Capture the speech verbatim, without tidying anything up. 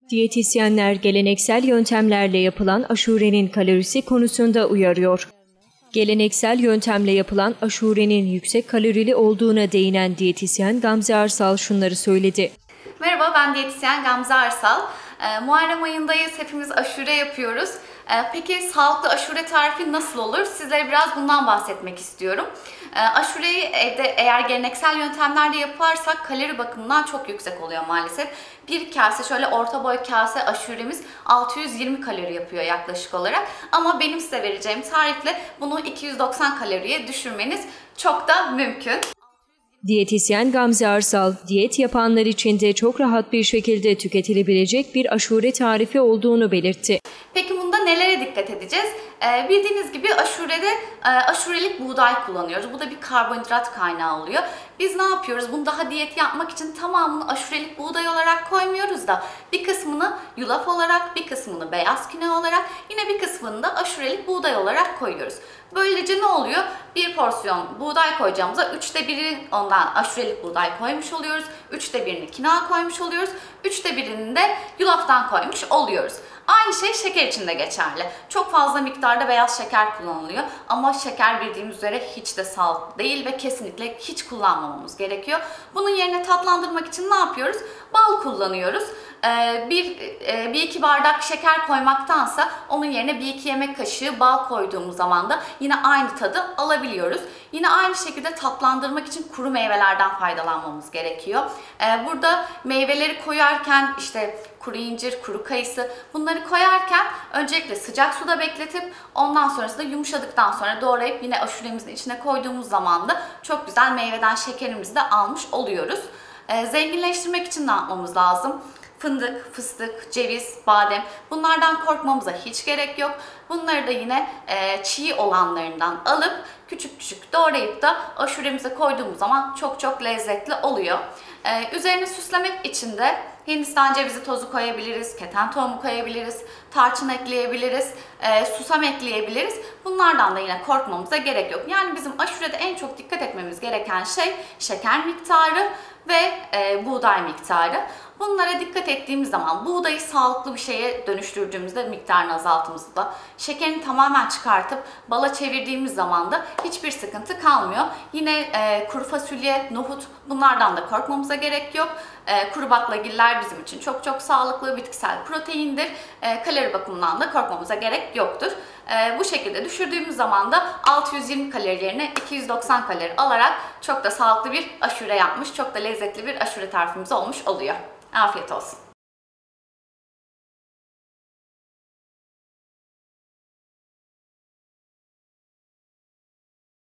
Diyetisyenler geleneksel yöntemlerle yapılan aşurenin kalorisi konusunda uyarıyor. Geleneksel yöntemle yapılan aşurenin yüksek kalorili olduğuna değinen diyetisyen Gamze Arsal şunları söyledi. Merhaba, ben diyetisyen Gamze Arsal. Ee, Muharrem ayındayız, hepimiz aşure yapıyoruz. Ee, peki sağlıklı aşure tarifi nasıl olur? Sizlere biraz bundan bahsetmek istiyorum. Ee, aşureyi evde eğer geleneksel yöntemlerle yaparsak kalori bakımından çok yüksek oluyor maalesef. Bir kase, şöyle orta boy kase aşuremiz altı yüz yirmi kalori yapıyor yaklaşık olarak. Ama benim size vereceğim tarifle bunu iki yüz doksan kaloriye düşürmeniz çok da mümkün. Diyetisyen Gamze Arsal, diyet yapanlar için de çok rahat bir şekilde tüketilebilecek bir aşure tarifi olduğunu belirtti. Peki bunda nelere dikkat edeceğiz? Ee, bildiğiniz gibi aşurede e, aşurelik buğday kullanıyoruz. Bu da bir karbonhidrat kaynağı oluyor. Biz ne yapıyoruz? Bunu daha diyet yapmak için tamamını aşurelik buğday olarak koymuyoruz da bir kısmını yulaf olarak, bir kısmını beyaz kinoa olarak, yine bir kısmını da aşurelik buğday olarak koyuyoruz. Böylece ne oluyor? Bir porsiyon buğday koyacağımıza üçte biri ondan aşurelik buğday koymuş oluyoruz. Üçte birini kinoa koymuş oluyoruz. Üçte birini de yulaftan koymuş oluyoruz. Aynı şey şeker için de geçerli. Çok fazla miktarda beyaz şeker kullanılıyor ama şeker bildiğimiz üzere hiç de sağlıklı değil ve kesinlikle hiç kullanmamamız gerekiyor. Bunun yerine tatlandırmak için ne yapıyoruz? Bal kullanıyoruz. Ee, bir, e, bir iki bardak şeker koymaktansa onun yerine bir iki yemek kaşığı bal koyduğumuz zaman da yine aynı tadı alabiliyoruz. Yine aynı şekilde tatlandırmak için kuru meyvelerden faydalanmamız gerekiyor. Ee, burada meyveleri koyarken işte kuru incir, kuru kayısı bunları koyarken öncelikle sıcak suda bekletip ondan sonrasında yumuşadıktan sonra doğrayıp yine aşuremizin içine koyduğumuz zaman da çok güzel meyveden şekerimizi de almış oluyoruz. Ee, zenginleştirmek için ne yapmamız lazım? Fındık, fıstık, ceviz, badem bunlardan korkmamıza hiç gerek yok. Bunları da yine e, çiğ olanlarından alıp küçük küçük doğrayıp da aşuremize koyduğumuz zaman çok çok lezzetli oluyor. E, üzerine süslemek için de Hindistan cevizi tozu koyabiliriz, keten tohumu koyabiliriz, tarçın ekleyebiliriz, e, susam ekleyebiliriz. Bunlardan da yine korkmamıza gerek yok. Yani bizim aşurede en çok dikkat etmemiz gereken şey şeker miktarı ve e, buğday miktarı. Bunlara dikkat ettiğimiz zaman buğdayı sağlıklı bir şeye dönüştürdüğümüzde miktarını azalttığımızda şekerini tamamen çıkartıp bala çevirdiğimiz zaman da hiçbir sıkıntı kalmıyor. Yine e, kuru fasulye, nohut bunlardan da korkmamıza gerek yok. E, kuru baklagiller bizim için çok çok sağlıklı bitkisel proteindir. E, kalori bakımından da korkmamıza gerek yoktur. E, bu şekilde düşürdüğümüz zaman da altı yüz yirmi kalori yerine iki yüz doksan kalori alarak çok da sağlıklı bir aşure yapmış, çok da lezzetli bir aşure tarifimiz olmuş oluyor. Afiyet olsun.